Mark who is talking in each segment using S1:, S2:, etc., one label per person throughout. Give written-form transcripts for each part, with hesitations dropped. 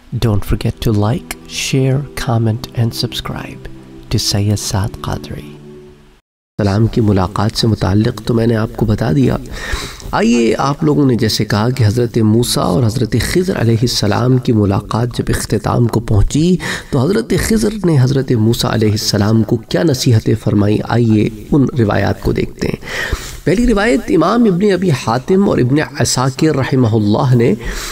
S1: Don't forget to like, share, comment and subscribe to Sayyid Saad Qadri. سلام کی ملاقات سے متعلق تو میں نے آپ کو بتا دیا. آئیے آپ لوگوں نے جیسے کہا کہ حضرت موسیٰ اور حضرت خضر علیہ السلام کی ملاقات جب اختتام کو پہنچی تو حضرت خضر نے حضرت موسیٰ علیہ السلام کو کیا نصیحتیں فرمائی. آئیے ان روایات کو دیکھتے ہیں. پہلی روایت امام ابن ابی حاتم اور ابن عساکر رحمہ اللہ نے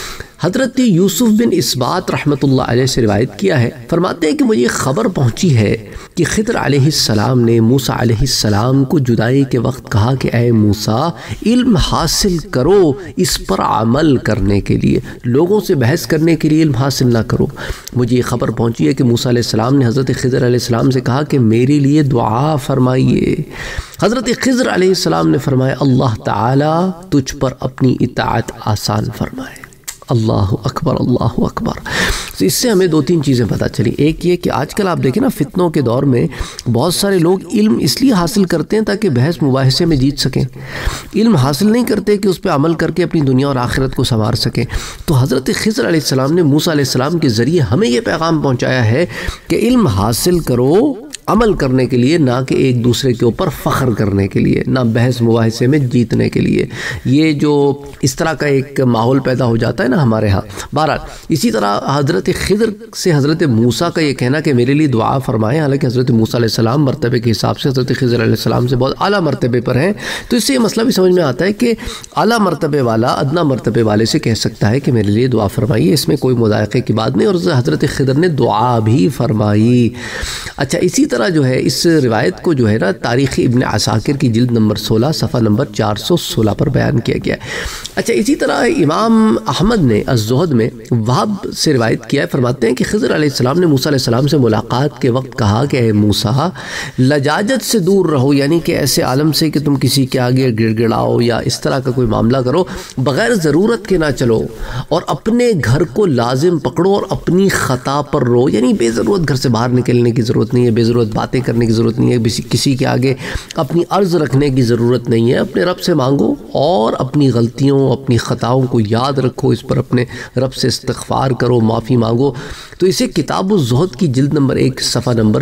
S1: حضرت یوسف بن اسبات رحمۃ اللہ علیہ سے روایت کیا ہے. فرماتے ہیں کہ مجھے خبر پہنچی ہے کہ خضر علیہ السلام نے موسیٰ علیہ السلام کو جدائی کے وقت کہا کہ اے موسیٰ علم حاصل کرو اس پر عمل کرنے کے لیے، لوگوں سے بحث کرنے کے لیے علم حاصل نہ کرو. مجھے یہ خبر پہنچی ہے کہ موسیٰ علیہ السلام نے حضرت خضر علیہ السلام سے کہا کہ میرے لیے دعا فرمائیے. حضرت خضر علیہ السلام نے فرمایا اللہ تعالیٰ تجھ پر اپنی اطاعت آسان فرمائے. اللہ اکبر اللہ اکبر. تو اس سے ہمیں دو تین چیزیں پتہ چلی. ایک یہ کہ آج کل آپ دیکھیں نا فتنوں کے دور میں بہت سارے لوگ علم اس لیے حاصل کرتے ہیں تاکہ بحث مباحثے میں جیت سکیں. علم حاصل نہیں کرتے کہ اس پہ عمل کر کے اپنی دنیا اور آخرت کو سنوار سکیں. تو حضرت خضر علیہ السلام نے موسیٰ علیہ السلام کے ذریعے ہمیں یہ پیغام پہنچایا ہے کہ علم حاصل کرو عمل کرنے کے لیے، نہ کہ ایک دوسرے کے اوپر فخر کرنے کے لیے، نہ بحث مباحثے میں جیتنے کے لیے. یہ جو اس طرح کا ایک ماحول پیدا ہو جاتا ہے نا ہمارے ہاں. بہرحال اسی طرح حضرت خضر سے حضرت موسیٰ کا یہ کہنا کہ میرے لیے دعا فرمائیں، حالانکہ حضرت موسیٰ علیہ السلام مرتبے کے حساب سے حضرت خضر علیہ السلام سے بہت اعلیٰ مرتبے پر ہیں. تو اس سے یہ مسئلہ بھی سمجھ میں آتا ہے کہ اعلیٰ مرتبے والا ادنا مرتبے والے سے کہہ سکتا ہے کہ میرے لیے دعا فرمائیے، اس میں کوئی مضائقے کی بات نہیں. اور حضرت خضر نے دعا بھی فرمائی. اچھا اسی طرح جو ہے اس روایت کو جو ہے نا تاریخ ابن عساکر کی جلد نمبر 16 صفحہ نمبر 416 پر بیان کیا گیا ہے. اچھا اسی طرح امام احمد نے الزہد میں وہب سے روایت کیا ہے. فرماتے ہیں کہ خضر علیہ السلام نے موسیٰ علیہ السلام سے ملاقات کے وقت کہا کہ اے موسیٰ لجاجت سے دور رہو، یعنی کہ ایسے عالم سے کہ تم کسی کے آگے گڑ گڑاؤ یا اس طرح کا کوئی معاملہ کرو، بغیر ضرورت کے نہ چلو، اور اپنے گھر کو لازم پکڑو اور اپنی خطا پر رو. یعنی بے ضرورت گھر سے باہر نکلنے کی ضرورت نہیں ہے، بے ضرورت باتیں کرنے کی ضرورت نہیں ہے، کسی کے آگے اپنی عرض رکھنے کی ضرورت نہیں ہے. اپنے رب سے مانگو اور اپنی غلطیوں اپنی خطاؤں کو یاد رکھو، اس پر اپنے رب سے استغفار کرو، معافی مانگو. تو اسے کتاب الزہد کی جلد نمبر 1 صفحہ نمبر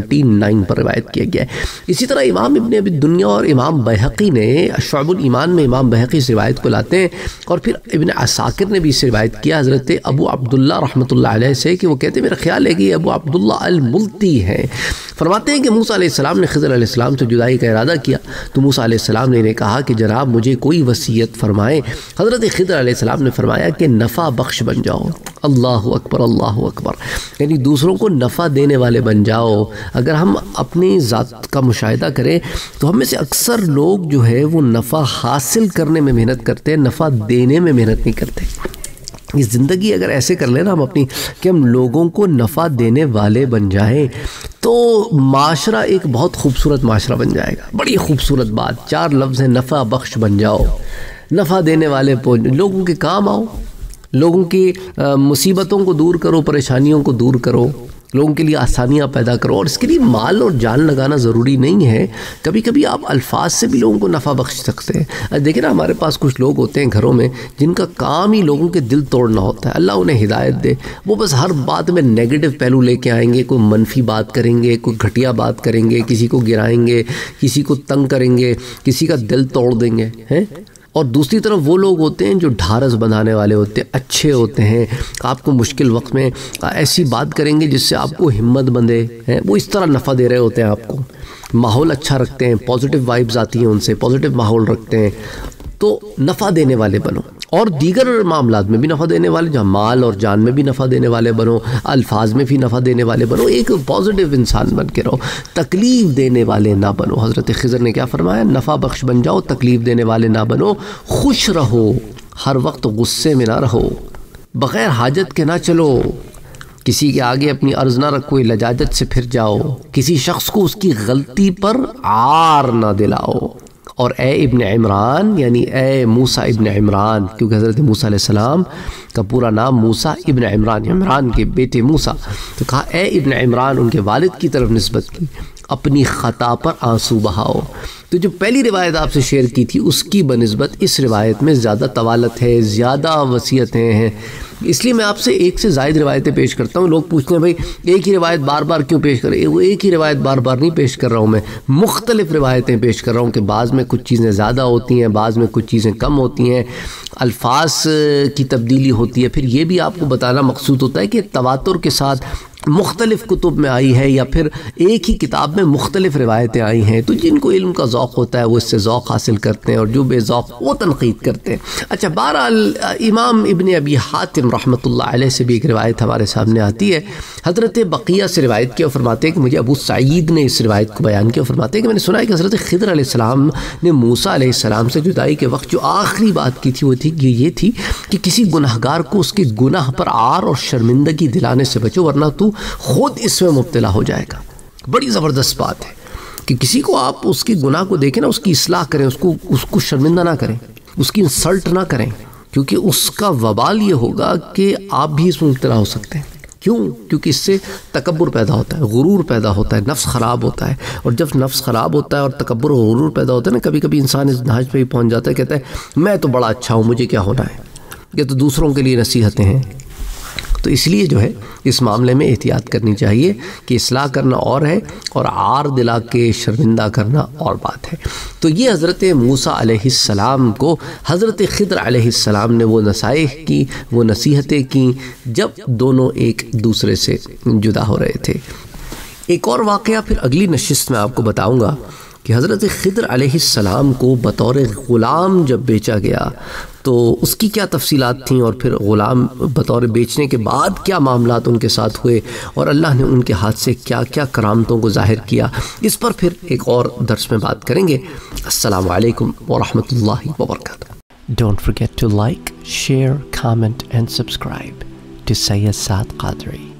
S1: 79 پر روایت کیا گیا ہے. اسی طرح امام ابن ابی دنیا اور امام بہقی نے شعب الایمان میں امام بہقی اس روایت کو لاتے ہیں، اور پھر ابن عساکر نے بھی اس سے روایت کیا حضرت ابو عبداللہ رحمۃ اللہ علیہ سے کہ وہ کہتے ہیں میرا خیال ہے کہ یہ ابو عبداللہ الملتی ہیں. فرماتے ہیں کہ موسیٰ علیہ السلام نے خضر علیہ السلام سے جدائی کا ارادہ کیا تو موسیٰ علیہ السلام نے انہیں کہا کہ جناب مجھے کوئی وصیت فرمائیں. حضرت خضر علیہ السلام نے فرمایا کہ نفع بخش بن جاؤ. اللہ اکبر اللہ اکبر. یعنی دوسروں کو نفع دینے والے بن جاؤ. اگر ہم اپنی ذات کا مشاہدہ کریں تو ہم میں سے اکثر لوگ جو ہے وہ نفع حاصل کرنے میں محنت کرتے ہیں، نفع دینے میں محنت نہیں کرتے. یہ زندگی اگر ایسے کر لیں نا ہم اپنی کہ ہم لوگوں کو نفع دینے والے بن جائیں تو معاشرہ ایک بہت خوبصورت معاشرہ بن جائے گا. بڑی خوبصورت بات، 4 لفظ ہیں، نفع بخش بن جاؤ. نفع دینے والے لوگوں کے کام آؤ، لوگوں کی مصیبتوں کو دور کرو، پریشانیوں کو دور کرو، لوگوں کے لیے آسانیاں پیدا کرو. اور اس کے لیے مال اور جان لگانا ضروری نہیں ہے. کبھی کبھی آپ الفاظ سے بھی لوگوں کو نفع بخش سکتے ہیں. دیکھیں نا ہمارے پاس کچھ لوگ ہوتے ہیں گھروں میں جن کا کام ہی لوگوں کے دل توڑنا ہوتا ہے. اللہ انہیں ہدایت دے. وہ بس ہر بات میں نیگیٹو پہلو لے کے آئیں گے، کوئی منفی بات کریں گے، کوئی گھٹیا بات کریں گے، کسی کو گرائیں گے، کسی کو تنگ کریں گے، کسی کا دل توڑ دیں گے ہیں. اور دوسری طرف وہ لوگ ہوتے ہیں جو ڈھارس بندھانے والے ہوتے ہیں، اچھے ہوتے ہیں، آپ کو مشکل وقت میں ایسی بات کریں گے جس سے آپ کو ہمت بندھے ہیں. وہ اس طرح نفع دے رہے ہوتے ہیں آپ کو، ماحول اچھا رکھتے ہیں، پازیٹیو وائبز آتی ہیں ان سے، پازیٹیو ماحول رکھتے ہیں. تو نفع دینے والے بنو، اور دیگر معاملات میں بھی نفع دینے والے، جہاں مال اور جان میں بھی نفع دینے والے بنو، الفاظ میں بھی نفع دینے والے بنو. ایک پازیٹیو انسان بن کے رہو، تکلیف دینے والے نہ بنو. حضرت خضر نے کیا فرمایا؟ نفع بخش بن جاؤ، تکلیف دینے والے نہ بنو، خوش رہو، ہر وقت غصے میں نہ رہو، بغیر حاجت کے نہ چلو، کسی کے آگے اپنی عرض نہ رکھو، لجاجت سے پھر جاؤ، کسی شخص کو اس کی غلطی پر عار نہ دلاؤ. اور اے ابن عمران، یعنی اے موسیٰ ابن عمران، کیونکہ حضرت موسیٰ علیہ السلام کا پورا نام موسیٰ ابن عمران، عمران کے بیٹے موسیٰ، تو کہا اے ابن عمران، ان کے والد کی طرف نسبت کی، اپنی خطا پر آنسو بہاؤ. تو جو پہلی روایت آپ سے شیئر کی تھی اس کی بنسبت اس روایت میں زیادہ طوالت ہے، زیادہ وصیتیں ہیں. اس لیے میں آپ سے ایک سے زائد روایتیں پیش کرتا ہوں. لوگ پوچھتے ہیں بھائی ایک ہی روایت بار بار کیوں پیش کریں؟ وہ ایک ہی روایت بار بار نہیں پیش کر رہا ہوں، میں مختلف روایتیں پیش کر رہا ہوں کہ بعض میں کچھ چیزیں زیادہ ہوتی ہیں، بعض میں کچھ چیزیں کم ہوتی ہیں، الفاظ کی تبدیلی ہوتی ہے. پھر یہ بھی آپ کو بتانا مقصود ہوتا ہے کہ تواتر کے ساتھ مختلف کتب میں آئی ہے یا پھر ایک ہی کتاب میں مختلف روایتیں آئی ہیں، تو جن کو علم کا ذوق ہوتا ہے وہ اس سے ذوق حاصل کرتے ہیں، اور جو بے ذوق وہ تنقید کرتے ہیں. اچھا، بہرحال امام ابن ابی حاتم رحمۃ اللہ علیہ سے بھی ایک روایت ہمارے سامنے آتی ہے. حضرت بقیہ سے روایت کیا، فرماتے ہیں کہ مجھے ابو سعید نے اس روایت کو بیان کیا، فرماتے ہیں کہ میں نے سنا ہے کہ حضرت خضر علیہ السلام نے موسیٰ علیہ السلام سے جدائی کے وقت جو آخری بات کی تھی وہ تھی کہ یہ تھی کہ کسی گناہگار کو اس کے گناہ پر عار اور شرمندگی دلانے سے بچو ورنہ تو خود اس میں مبتلا ہو جائے گا. بڑی زبردست بات ہے کہ کسی کو آپ اس کے گناہ کو دیکھیں نا، اس کی اصلاح کریں، اس کو شرمندہ نہ کریں، اس کی انسلٹ نہ کریں، کیونکہ اس کا وبال یہ ہوگا کہ آپ بھی اس میں مبتلا ہو سکتے ہیں. کیوں؟ کیونکہ اس سے تکبر پیدا ہوتا ہے، غرور پیدا ہوتا ہے، نفس خراب ہوتا ہے. اور جب نفس خراب ہوتا ہے اور تکبر و غرور پیدا ہوتا ہے نا، کبھی کبھی انسان اس نہج پہ ہی پہنچ جاتا ہے، کہتا ہے میں تو بڑا اچھا ہوں، مجھے کیا ہونا ہے، یہ تو دوسروں کے لیے نصیحتیں ہیں. تو اس لیے جو ہے اس معاملے میں احتیاط کرنی چاہیے کہ اصلاح کرنا اور ہے اور عار دلا کے شرمندہ کرنا اور بات ہے. تو یہ حضرت موسیٰ علیہ السلام کو حضرت خضر علیہ السلام نے وہ نصائح کی، وہ نصیحتیں کی جب دونوں ایک دوسرے سے جدا ہو رہے تھے. ایک اور واقعہ پھر اگلی نشست میں آپ کو بتاؤں گا کہ حضرت خضر علیہ السلام کو بطور غلام جب بیچا گیا تو اس کی کیا تفصیلات تھیں، اور پھر غلام بطور بیچنے کے بعد کیا معاملات ان کے ساتھ ہوئے اور اللہ نے ان کے ہاتھ سے کیا کیا کرامتوں کو ظاہر کیا. اس پر پھر ایک اور درس میں بات کریں گے. السلام علیکم ورحمۃ اللہ وبرکاتہ. Don't forget to like, share, comment and subscribe to Sayyid Saad Qadri.